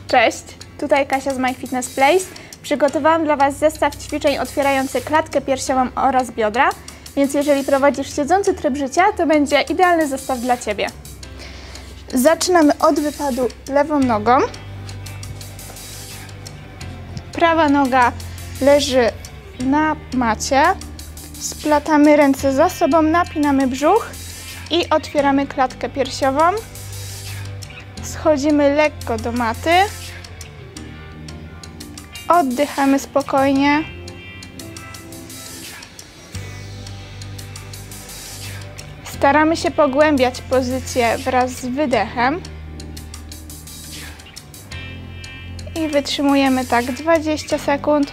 Cześć, tutaj Kasia z MyFitnessPlace. Przygotowałam dla Was zestaw ćwiczeń otwierający klatkę piersiową oraz biodra, więc jeżeli prowadzisz siedzący tryb życia, to będzie idealny zestaw dla Ciebie. Zaczynamy od wypadu lewą nogą. Prawa noga leży na macie. Splatamy ręce za sobą, napinamy brzuch i otwieramy klatkę piersiową. Schodzimy lekko do maty. Oddychamy spokojnie. Staramy się pogłębiać pozycję wraz z wydechem. I wytrzymujemy tak 20 sekund.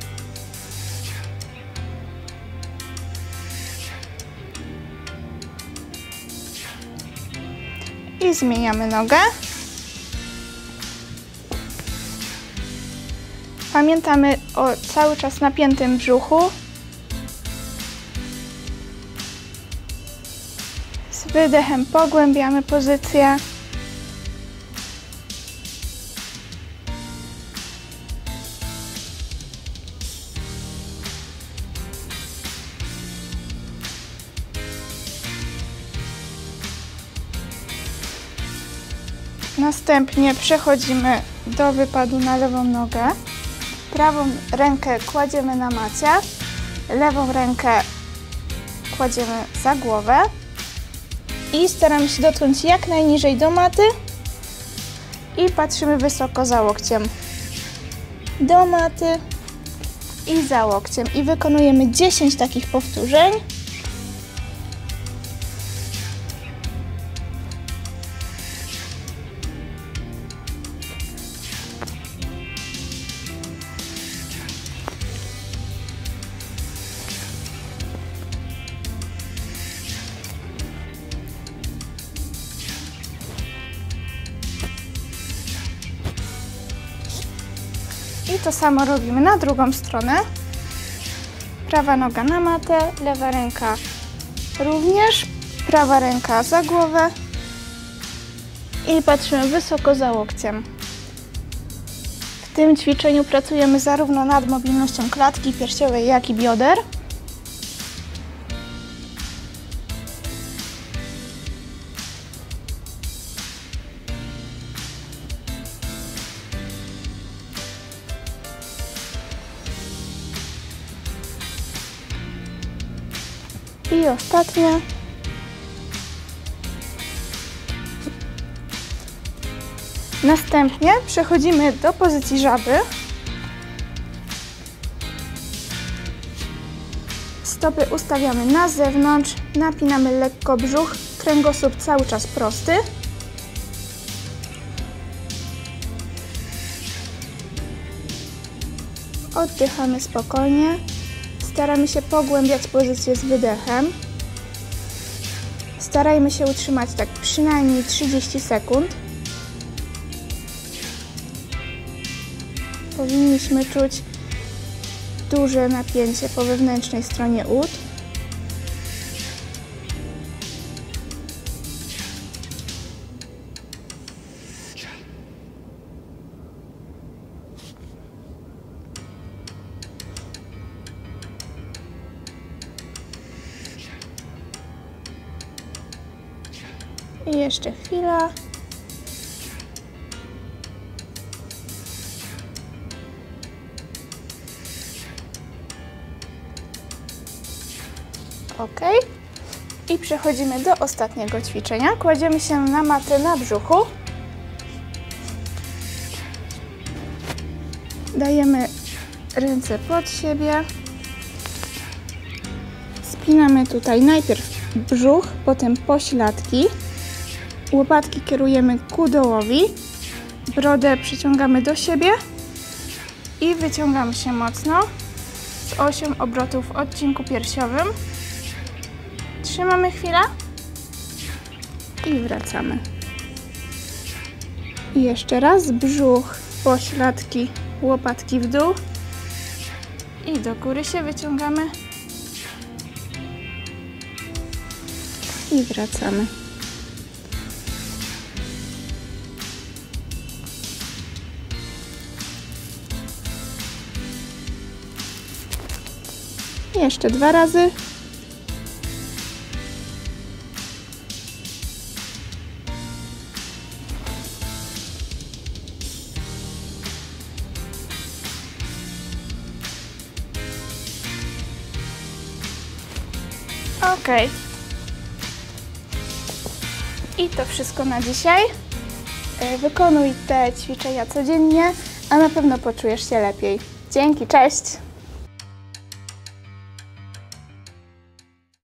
I zmieniamy nogę. Pamiętamy o cały czas napiętym brzuchu. Z wydechem pogłębiamy pozycję. Następnie przechodzimy do wypadu na lewą nogę. Prawą rękę kładziemy na macie, lewą rękę kładziemy za głowę i staramy się dotknąć jak najniżej do maty i patrzymy wysoko za łokciem. Do maty i za łokciem i wykonujemy 10 takich powtórzeń. I to samo robimy na drugą stronę. Prawa noga na matę, lewa ręka również, prawa ręka za głowę i patrzymy wysoko za łokciem. W tym ćwiczeniu pracujemy zarówno nad mobilnością klatki piersiowej, jak i bioder. I ostatnie. Następnie przechodzimy do pozycji żaby. Stopy ustawiamy na zewnątrz, napinamy lekko brzuch, kręgosłup cały czas prosty. Oddychamy spokojnie. Staramy się pogłębiać pozycję z wydechem. Starajmy się utrzymać tak przynajmniej 30 sekund. Powinniśmy czuć duże napięcie po wewnętrznej stronie ud. I jeszcze chwila. Ok. I przechodzimy do ostatniego ćwiczenia. Kładziemy się na matę na brzuchu. Dajemy ręce pod siebie. Spinamy tutaj najpierw brzuch, potem pośladki. Łopatki kierujemy ku dołowi, brodę przyciągamy do siebie i wyciągamy się mocno z osią obrotów w odcinku piersiowym. Trzymamy chwilę i wracamy. I jeszcze raz brzuch, pośladki, łopatki w dół i do góry się wyciągamy i wracamy. Jeszcze 2 razy. Ok. I to wszystko na dzisiaj. Wykonuj te ćwiczenia codziennie, a na pewno poczujesz się lepiej. Dzięki, cześć!